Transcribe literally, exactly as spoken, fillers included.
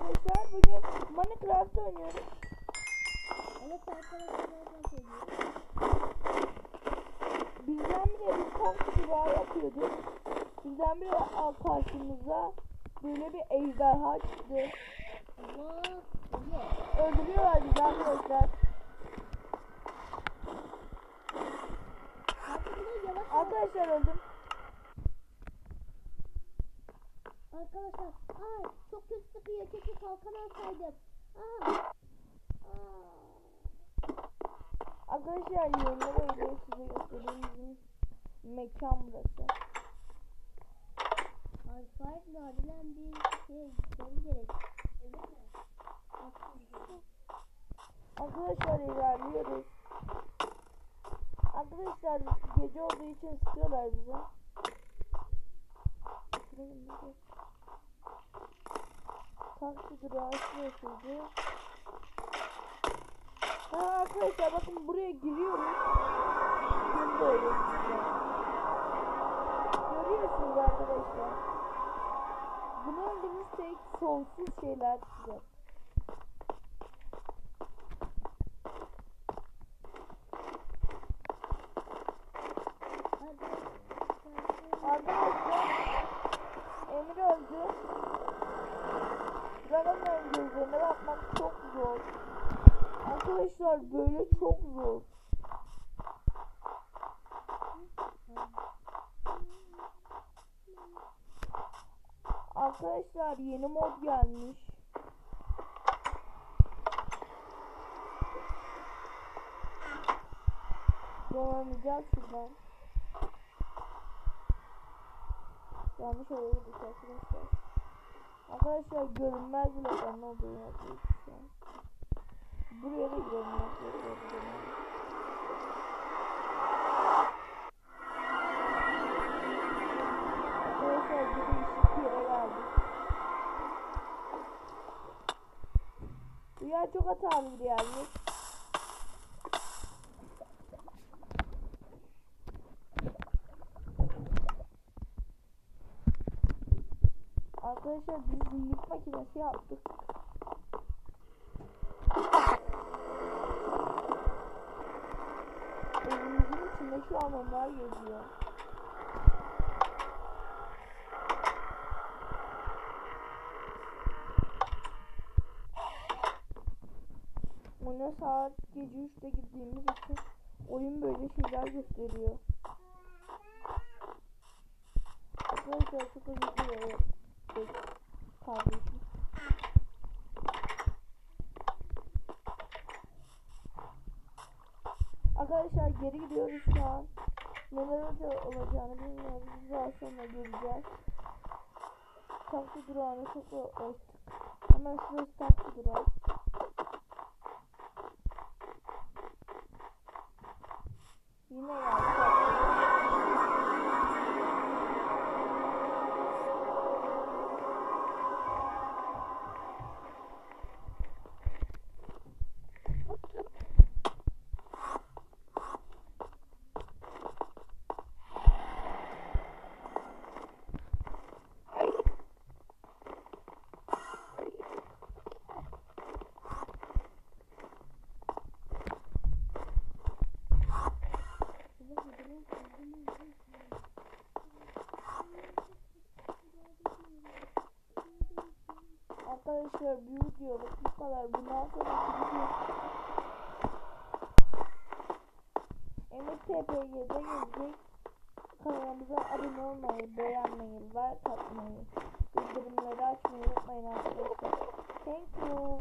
arkadaşlar, bugün Minecraft oynuyoruz. Evet arkadaşlar, ben söylüyorum. Bizden bile bir komşu gibi yapıyorduk. Bizden bile karşımıza böyle bir ejderha çıktı. Allah Allah. Öldürüyorlar bizi arkadaşlar. Arkadaşlar öldüm. Arkadaşlar, ay çok kötü sıkıyor. Keşke kalkan alsaydım. Aa. Aa. Arkadaşlar yerine böyle size göstereyim, bizim mekan burası. Alfayet nadiren bir şey gitmemiz gerek. Evet mi? Arkadaşlar ilerliyoruz. Arkadaşlar gece olduğu için sıkıyorlar bize. Taksi durağı şurasıydı. Ha arkadaşlar bakın, buraya giriyoruz. Gün doğuyor size. Görüyorsunuz arkadaşlar. Bunu öldürürsek sonsuz şeyler çıkacak. Arkadaşlar Emir öldü. Dragon'ların gözlerine bakmak çok zor. Arkadaşlar böyle çok zor. Arkadaşlar yeni mod gelmiş. Dolanacağız şuradan. Yanlış olabilir arkadaşlar. Arkadaşlar görünmez bile ben olduğunu yapıyoruz şu an. Buraya da görünmez bile. Arkadaşlar bir değişik bir yere geldik. Bu yer çok hatalı bir yermiş. Arkadaşlar biz zihir makinesi yaptık. Evimizin içinde şu an onlar geziyor. Oyuna saat gece üçte gittiğimiz için oyun böyle şeyler gösteriyor. Arkadaşlar çok özür dilerim. Kardeşim. Arkadaşlar geri gidiyoruz şu an. Neler olacağını bilmiyoruz. Biz daha sonra göreceğiz. Taksi durağına çok ulaştık. Hemen şurası taksi durağı. Yine geldik. Arkadaşlar bir videoluk bu kadar. Bundan sonraki video Emir T P G'de gelecek. Kanalımıza abone olmayı, beğenmeyi, like atmayı, bildirimleri açmayı unutmayın arkadaşlar. Thank you.